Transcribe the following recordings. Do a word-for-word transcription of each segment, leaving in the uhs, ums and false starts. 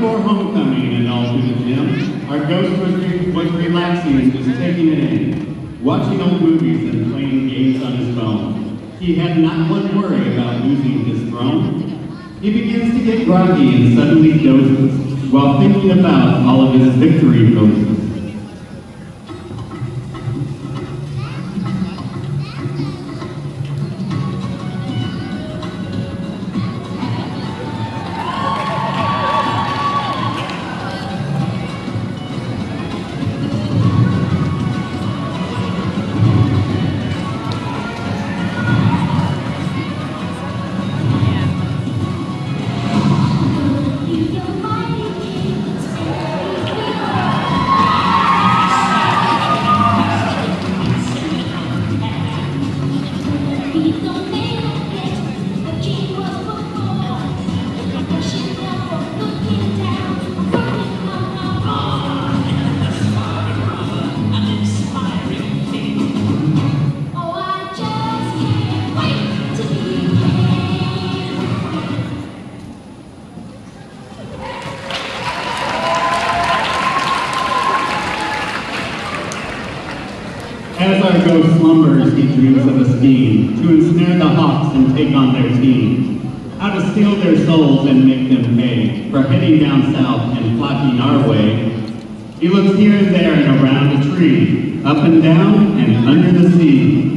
before homecoming and all through the gym, our ghost was, re was relaxing and just taking it in, watching old movies and playing games on his phone. He had not one worry about losing his throne. He begins to get groggy and suddenly dozes while thinking about all of his victory poses. As our ghost slumbers, he dreams of a scheme to ensnare the hawks and take on their team. How to steal their souls and make them pay for heading down south and flocking our way. He looks here and there and around a tree, up and down and under the sea.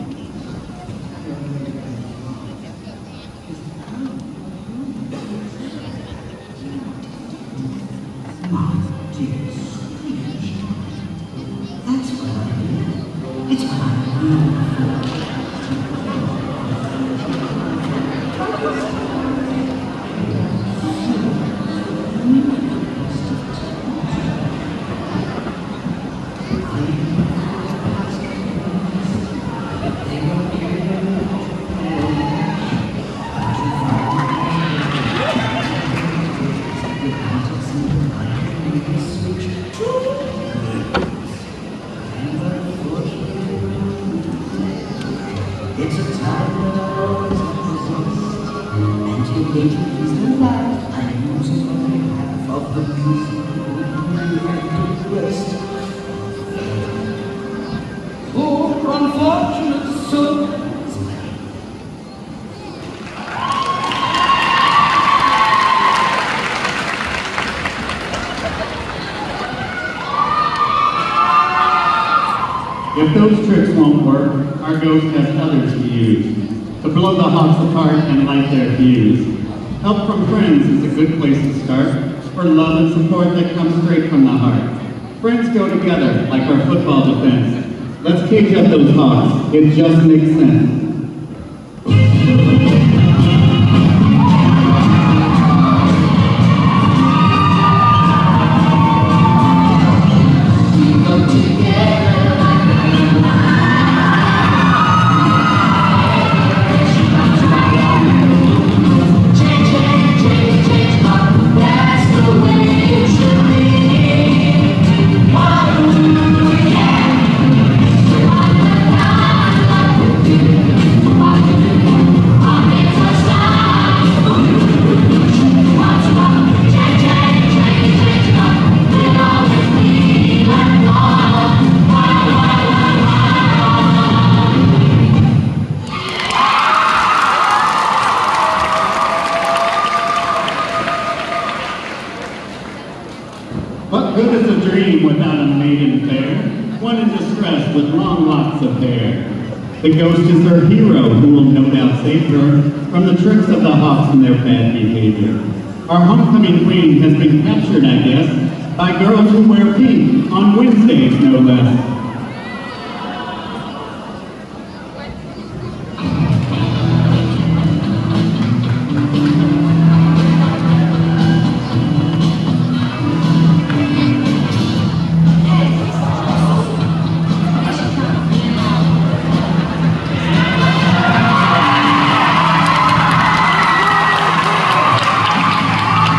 It's a time that I always exist, and you think it's the life I use on behalf of the music West. Poor unfortunate soul. If those tricks won't work, our ghost has others to use, to blow the hawks apart and light their fuse. Help from friends is a good place to start, for love and support that comes straight from the heart. Friends go together like our football defense. Let's cage up those hawks, it just makes sense. What good is a dream without a maiden fair? One in distress with long locks of hair. The ghost is her hero who will no doubt save her from the tricks of the hawks and their bad behavior. Our homecoming queen has been captured, I guess, by girls who wear pink on Wednesdays, no less.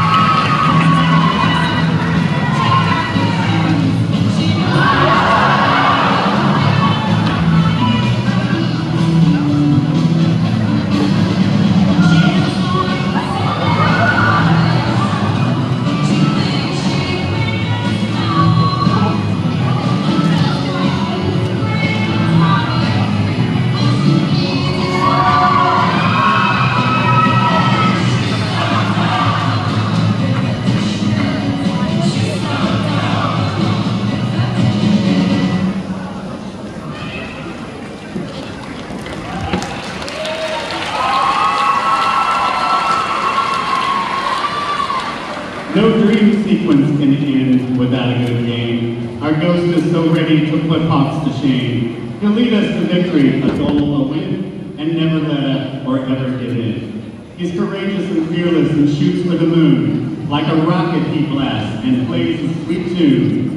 Ah! without a good game. Our ghost is so ready to put Hawks to shame. He'll lead us to victory, a goal, a win, and never let up or ever give in. He's courageous and fearless and shoots for the moon. Like a rocket he blasts and plays a sweet tune.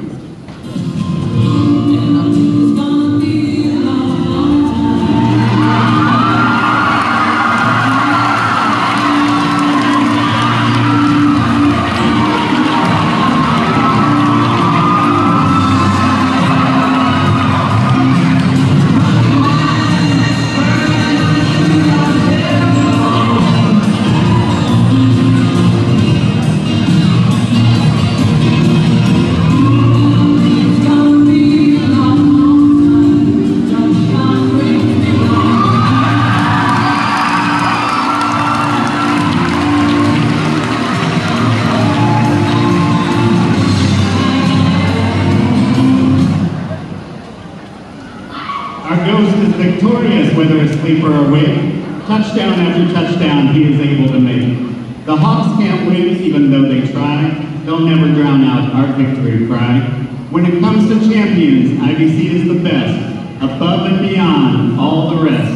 Victorious, whether asleep or awake, touchdown after touchdown he is able to make. The Hawks can't win even though they try. They'll never drown out our victory cry. When it comes to champions, I B C is the best, above and beyond all the rest.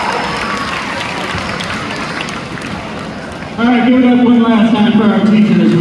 All right, give it up one last time for our teachers.